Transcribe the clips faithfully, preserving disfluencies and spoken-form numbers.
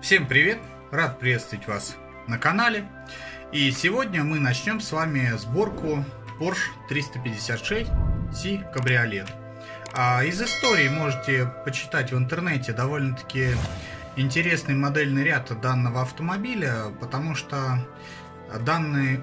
Всем привет! Рад приветствовать вас на канале. И сегодня мы начнем с вами сборку Porsche триста пятьдесят шесть си Cabriolet. А из истории можете почитать в интернете довольно-таки интересный модельный ряд данного автомобиля, потому что данный,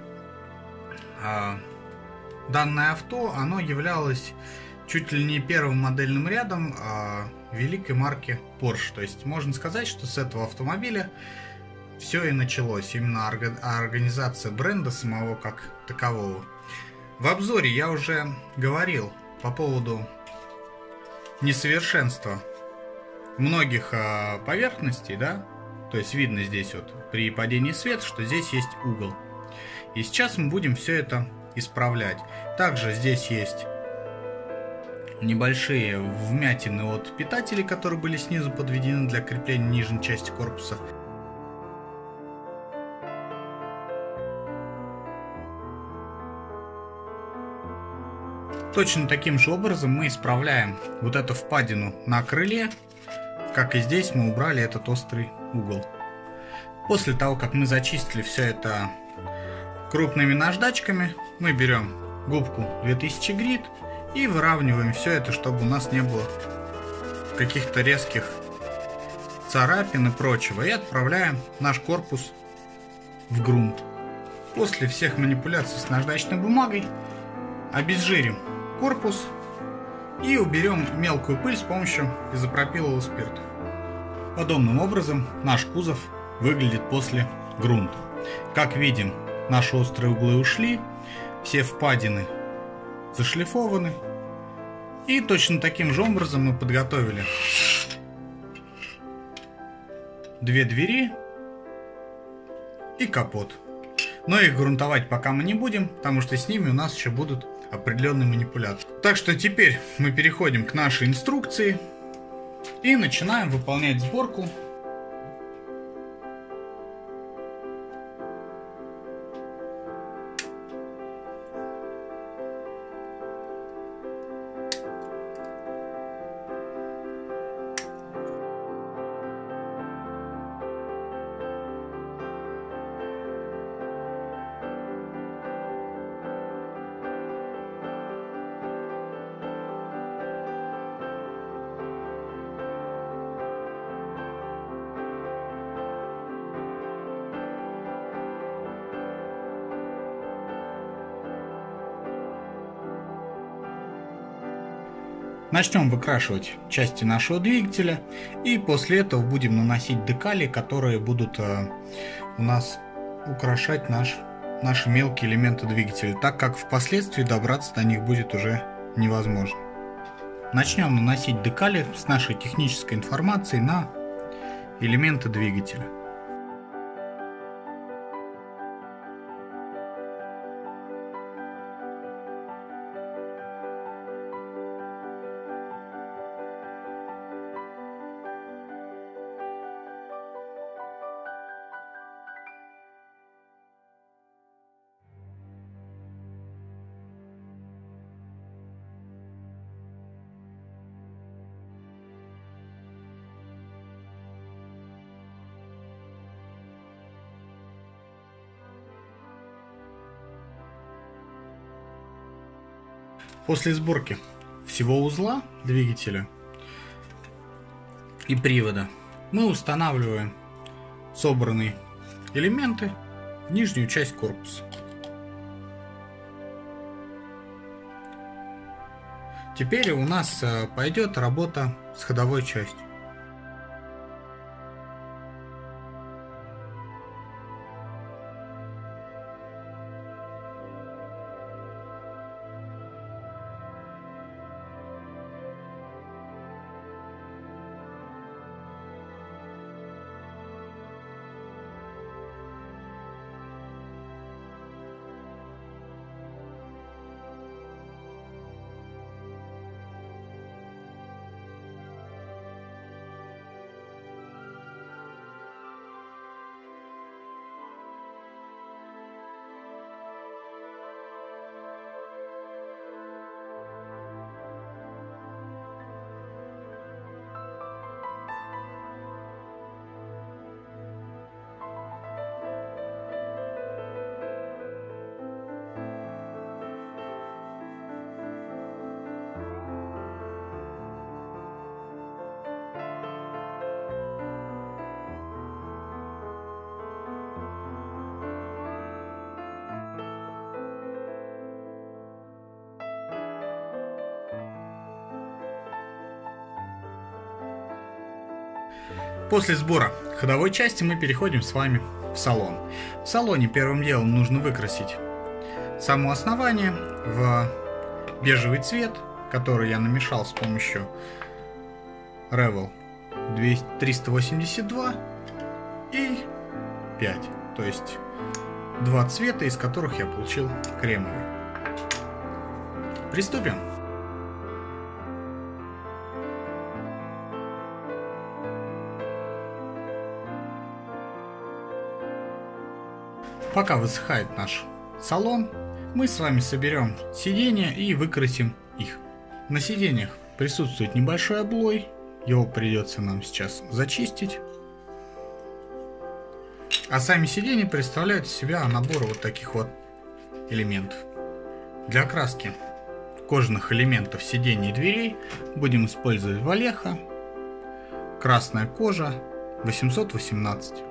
данное авто оно являлось чуть ли не первым модельным рядом великой марки Porsche. То есть можно сказать, что с этого автомобиля все и началось, именно организация бренда самого как такового. В обзоре я уже говорил по поводу несовершенства многих поверхностей, да, то есть видно здесь вот при падении света, что здесь есть угол. И сейчас мы будем все это исправлять. Также здесь есть небольшие вмятины от питателей, которые были снизу подведены для крепления нижней части корпуса. Точно таким же образом мы исправляем вот эту впадину на крыле, как и здесь мы убрали этот острый угол. После того, как мы зачистили все это крупными наждачками, мы берем губку две тысячи грит и выравниваем все это, чтобы у нас не было каких-то резких царапин и прочего. И отправляем наш корпус в грунт. После всех манипуляций с наждачной бумагой обезжирим корпус и уберем мелкую пыль с помощью изопропилового спирта. Подобным образом наш кузов выглядит после грунта. Как видим, наши острые углы ушли, все впадины зашлифованы. И точно таким же образом мы подготовили две двери и капот. Но их грунтовать пока мы не будем, потому что с ними у нас еще будут определенные манипуляции. Так что теперь мы переходим к нашей инструкции и начинаем выполнять сборку. Начнем выкрашивать части нашего двигателя, и после этого будем наносить декали, которые будут э, у нас украшать наш, наши мелкие элементы двигателя, так как впоследствии добраться до них будет уже невозможно. Начнем наносить декали с нашей технической информацией на элементы двигателя. После сборки всего узла двигателя и привода мы устанавливаем собранные элементы в нижнюю часть корпуса. Теперь у нас пойдет работа с ходовой частью. После сбора ходовой части мы переходим с вами в салон. В салоне первым делом нужно выкрасить само основание в бежевый цвет, который я намешал с помощью Revell триста восемьдесят два и пять. То есть два цвета, из которых я получил кремовый. Приступим. Пока высыхает наш салон, мы с вами соберем сиденья и выкрасим их. На сиденьях присутствует небольшой облой, его придется нам сейчас зачистить. А сами сиденья представляют из себя набор вот таких вот элементов. Для окраски кожаных элементов сидений и дверей будем использовать Валеха, красная кожа, восемьсот восемнадцать.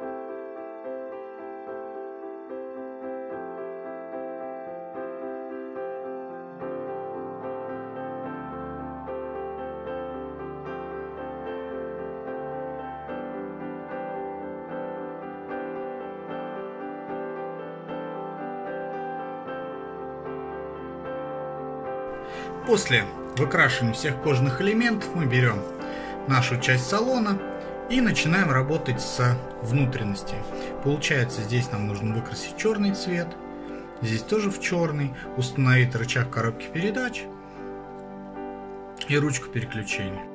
После выкрашивания всех кожаных элементов мы берем нашу часть салона и начинаем работать с внутренности. Получается, здесь нам нужно выкрасить черный цвет, здесь тоже в черный, установить рычаг коробки передач и ручку переключения.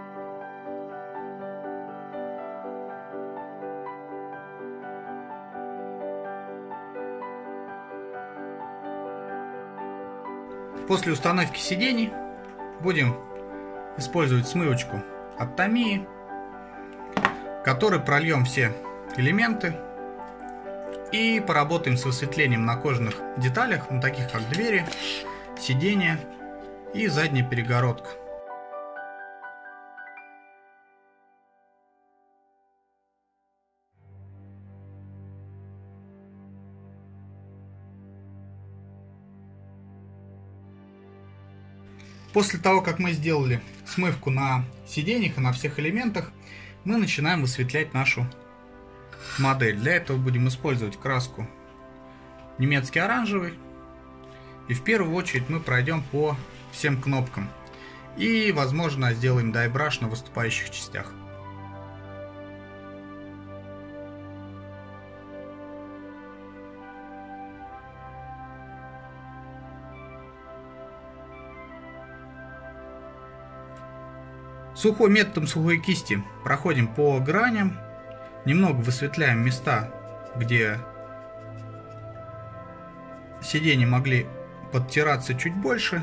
После установки сидений будем использовать смывочку от Tamiya, которой прольем все элементы и поработаем с высветлением на кожаных деталях, ну, таких как двери, сиденья и задняя перегородка. После того, как мы сделали смывку на сиденьях и на всех элементах, мы начинаем высветлять нашу модель. Для этого будем использовать краску немецкий оранжевый. И в первую очередь мы пройдем по всем кнопкам. И, возможно, сделаем дайбраш на выступающих частях. Сухой методом сухой кисти проходим по граням, немного высветляем места, где сиденья могли подтираться чуть больше.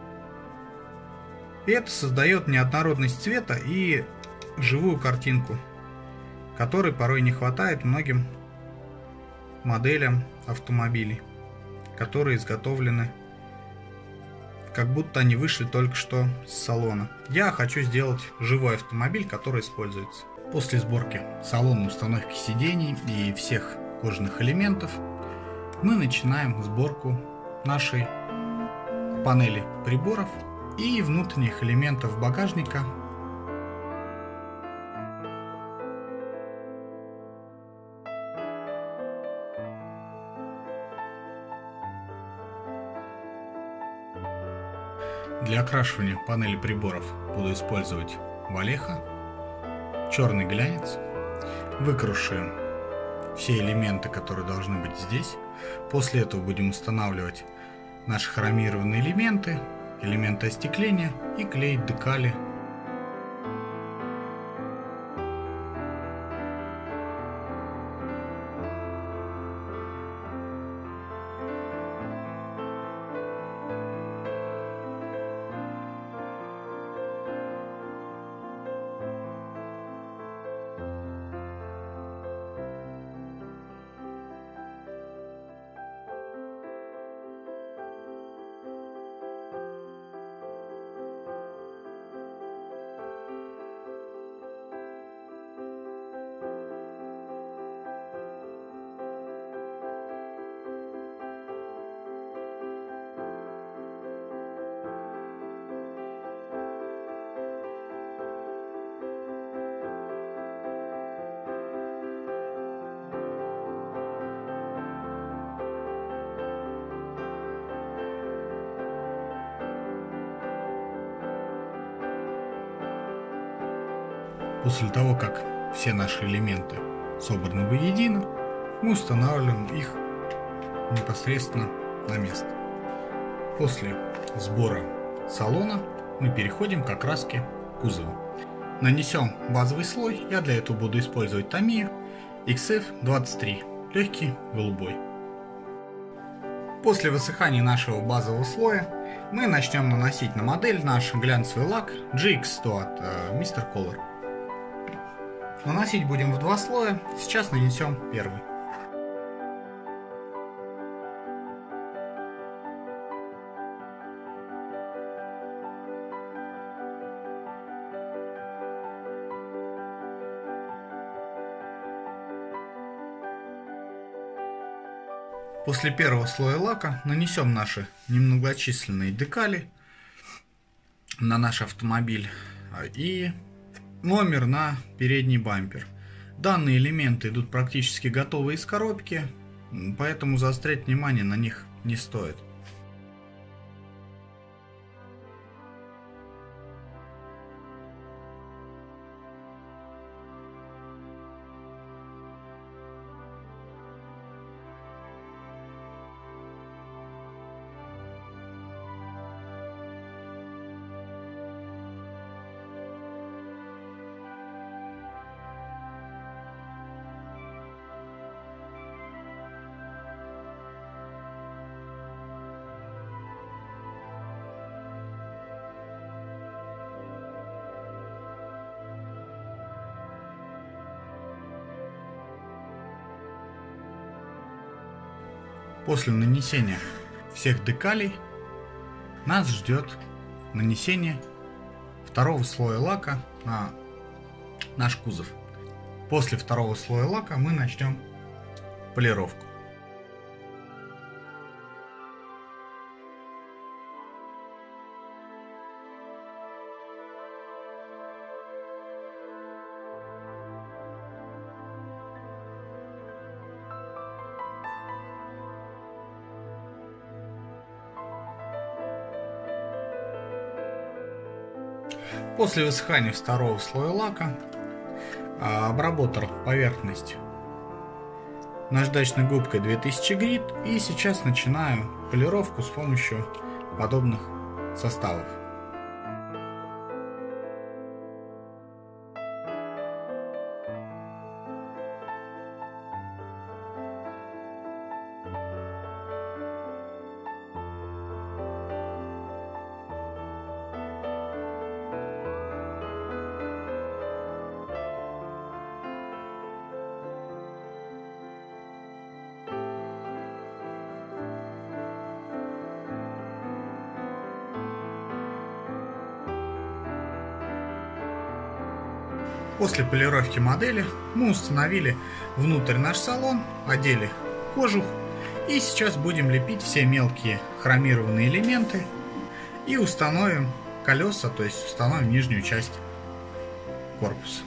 И это создает неоднородность цвета и живую картинку, которой порой не хватает многим моделям автомобилей, которые изготовлены как будто они вышли только что с салона. Я хочу сделать живой автомобиль, который используется. После сборки салона, установки сидений и всех кожаных элементов мы начинаем сборку нашей панели приборов и внутренних элементов багажника. Для окрашивания панели приборов буду использовать Валеха, черный глянец. Выкрашиваем все элементы, которые должны быть здесь. После этого будем устанавливать наши хромированные элементы, элементы остекления и клеить декали. После того, как все наши элементы собраны воедино, мы устанавливаем их непосредственно на место. После сбора салона мы переходим к окраске кузова. Нанесем базовый слой. Я для этого буду использовать Tamiya икс эф двадцать три, легкий голубой. После высыхания нашего базового слоя мы начнем наносить на модель наш глянцевый лак джи икс сто от э, мистер Color. Наносить будем в два слоя. Сейчас нанесем первый. После первого слоя лака нанесем наши немногочисленные декали на наш автомобиль и номер на передний бампер. Данные элементы идут практически готовые из коробки, поэтому заострять внимание на них не стоит. После нанесения всех декалей нас ждет нанесение второго слоя лака на наш кузов. После второго слоя лака мы начнем полировку. После высыхания второго слоя лака обработал поверхность наждачной губкой две тысячи грит и сейчас начинаю полировку с помощью подобных составов. После полировки модели мы установили внутрь наш салон, одели кожух и сейчас будем лепить все мелкие хромированные элементы и установим колеса, то есть установим нижнюю часть корпуса.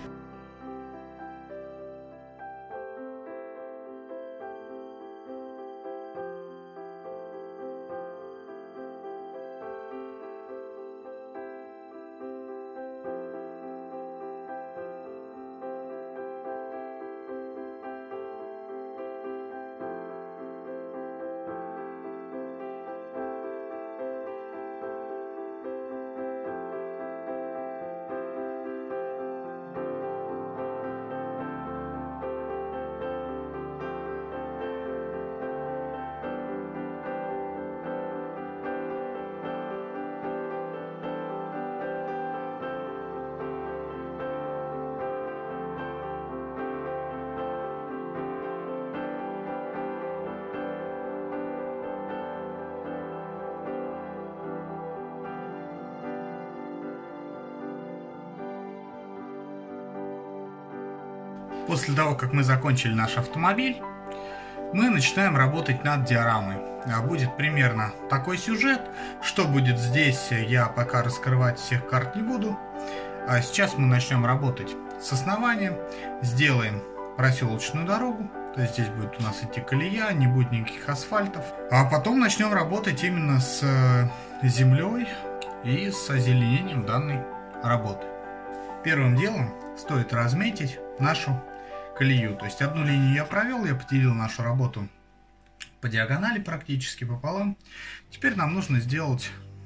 После того, как мы закончили наш автомобиль, мы начинаем работать над диорамой. Будет примерно такой сюжет. Что будет здесь, я пока раскрывать всех карт не буду. А сейчас мы начнем работать с основанием. Сделаем проселочную дорогу. То есть здесь будет у нас идти колея, не будет никаких асфальтов. А потом начнем работать именно с землей и с озеленением данной работы. Первым делом стоит разметить нашу колею. То есть одну линию я провел, я поделил нашу работу по диагонали практически пополам. Теперь нам нужно сделать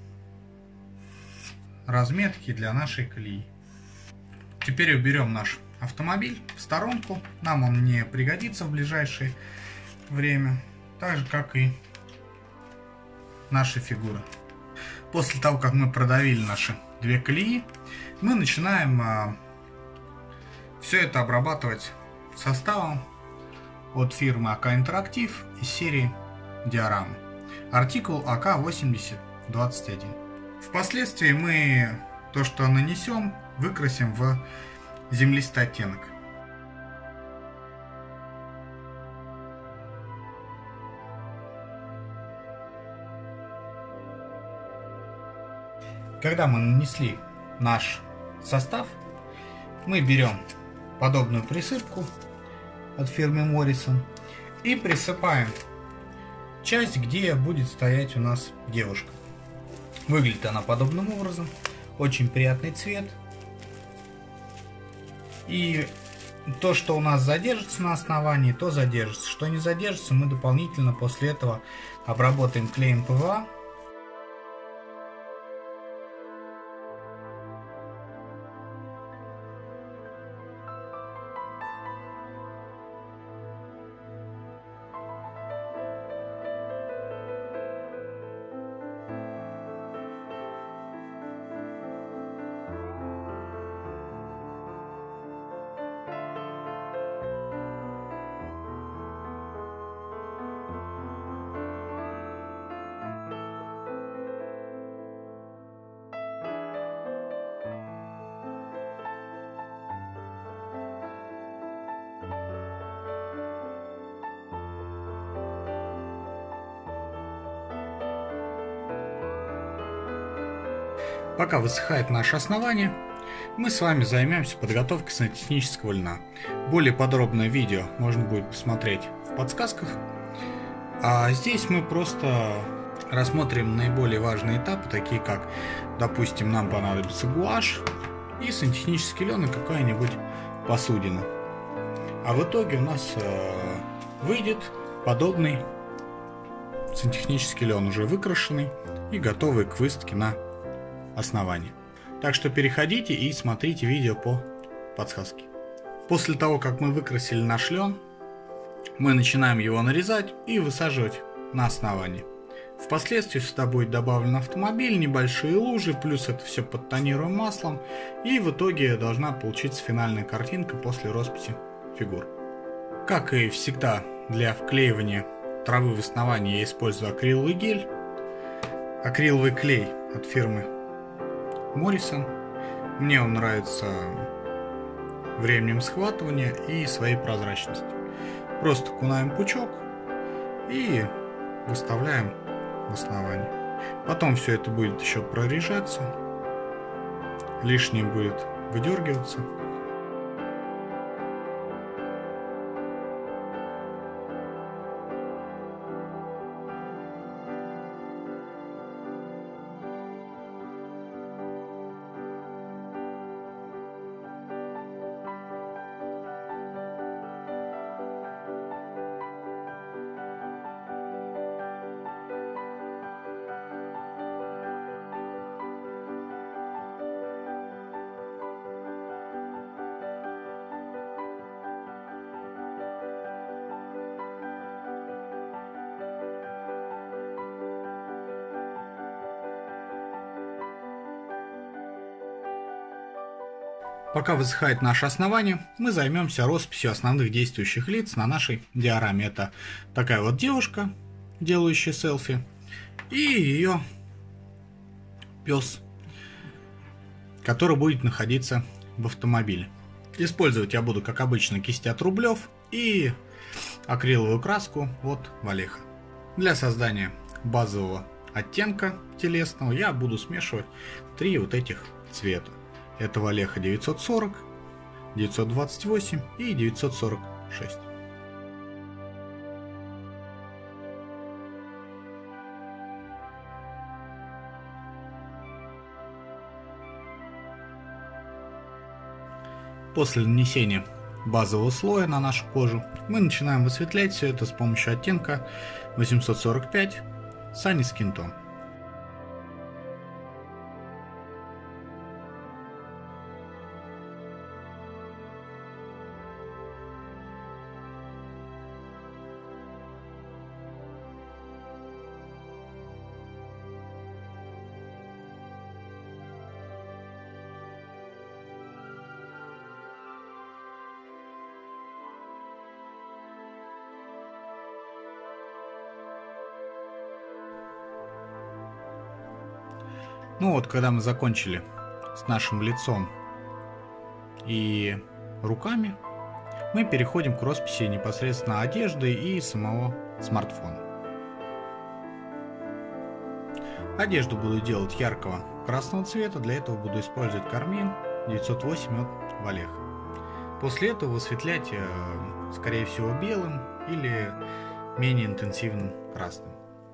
разметки для нашей колеи. Теперь уберем наш автомобиль в сторонку. Нам он не пригодится в ближайшее время. Так же, как и наши фигуры. После того, как мы продавили наши две колеи, мы начинаем а, все это обрабатывать составом от фирмы эй кей Interactive из серии диорамы. Артикул эй кей восемьдесят двадцать один. Впоследствии мы то, что нанесем, выкрасим в землистый оттенок. Когда мы нанесли наш состав, мы берем подобную присыпку от фирмы Morrison и присыпаем часть, где будет стоять у нас девушка. Выглядит она подобным образом. Очень приятный цвет. И то, что у нас задержится на основании, то задержится. Что не задержится, мы дополнительно после этого обработаем клеем пэ вэ а. Пока высыхает наше основание, мы с вами займемся подготовкой сантехнического льна. Более подробное видео можно будет посмотреть в подсказках. А здесь мы просто рассмотрим наиболее важные этапы, такие как, допустим, нам понадобится гуашь и сантехнический лен и какая-нибудь посудина. А в итоге у нас э, выйдет подобный сантехнический лен, уже выкрашенный и готовый к выставке на основании. Так что переходите и смотрите видео по подсказке. После того, как мы выкрасили наш лен, мы начинаем его нарезать и высаживать на основании. Впоследствии сюда будет добавлен автомобиль, небольшие лужи, плюс это все подтонируем маслом, и в итоге должна получиться финальная картинка после росписи фигур. Как и всегда, для вклеивания травы в основании я использую акриловый гель, акриловый клей от фирмы Morrison. Мне он нравится временем схватывания и своей прозрачностью. Просто окунаем пучок и выставляем в основании. Потом все это будет еще прорежаться, лишнее будет выдергиваться. Пока высыхает наше основание, мы займемся росписью основных действующих лиц на нашей диораме. Это такая вот девушка, делающая селфи, и ее пес, который будет находиться в автомобиле. Использовать я буду, как обычно, кисти от Рублев и акриловую краску от Валеха. Для создания базового оттенка телесного я буду смешивать три вот этих цвета. Это Валеха девятьсот сорок, девятьсот двадцать восемь и девятьсот сорок шесть. После нанесения базового слоя на нашу кожу мы начинаем высветлять все это с помощью оттенка восемьсот сорок пять Sunny Skin Tone. Ну вот, когда мы закончили с нашим лицом и руками, мы переходим к росписи непосредственно одежды и самого смартфона. Одежду буду делать яркого красного цвета, для этого буду использовать кармин девятьсот восемь от Валеха. После этого высветлять, скорее всего, белым или менее интенсивным красным.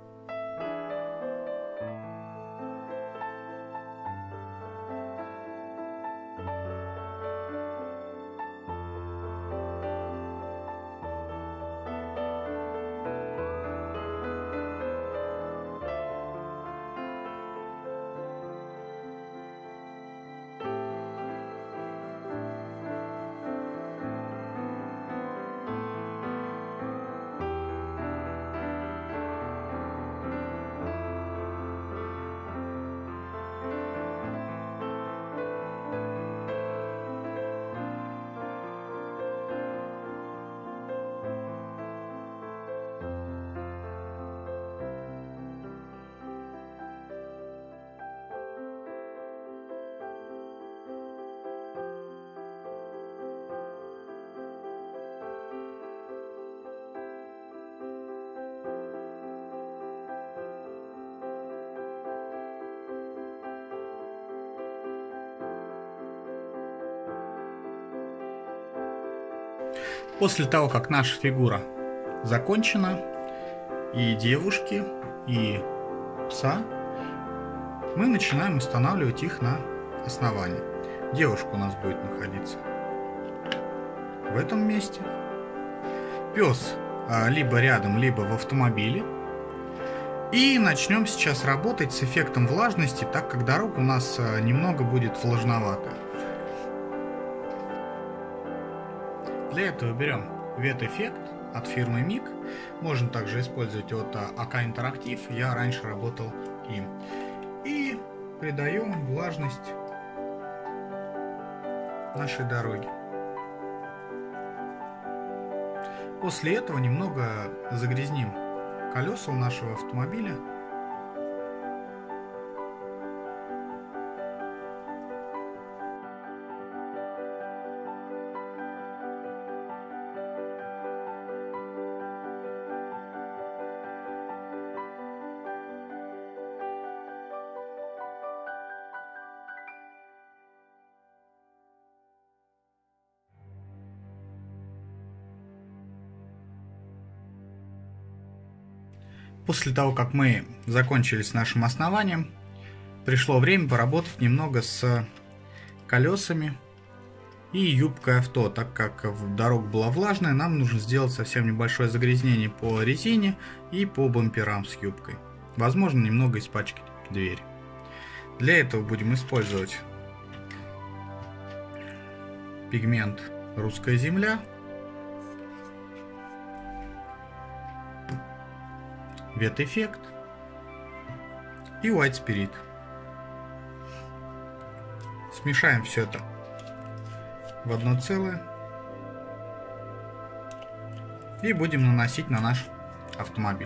После того, как наша фигура закончена, и девушки, и пса, мы начинаем устанавливать их на основании. Девушка у нас будет находиться в этом месте. Пес либо рядом, либо в автомобиле. И начнем сейчас работать с эффектом влажности, так как дорога у нас немного будет влажноватая. Для этого берем ветэффект от фирмы Мик. Можно также использовать от АК Интерактив. Я раньше работал им. И придаем влажность нашей дороге. После этого немного загрязним колеса у нашего автомобиля. После того, как мы закончили с нашим основанием, пришло время поработать немного с колесами и юбкой авто. Так как дорога была влажная, нам нужно сделать совсем небольшое загрязнение по резине и по бамперам с юбкой. Возможно, немного испачкать дверь. Для этого будем использовать пигмент «Русская земля», ветэффект и White Spirit. Смешаем все это в одно целое и будем наносить на наш автомобиль.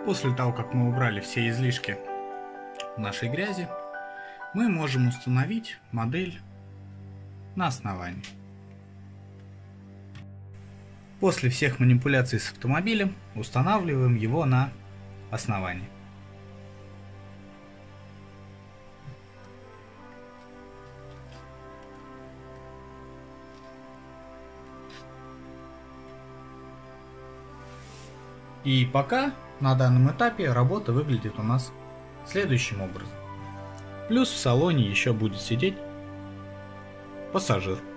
После того, как мы убрали все излишки нашей грязи, мы можем установить модель на основании. После всех манипуляций с автомобилем устанавливаем его на основании. И пока на данном этапе работа выглядит у нас следующим образом. Плюс в салоне еще будет сидеть пассажир.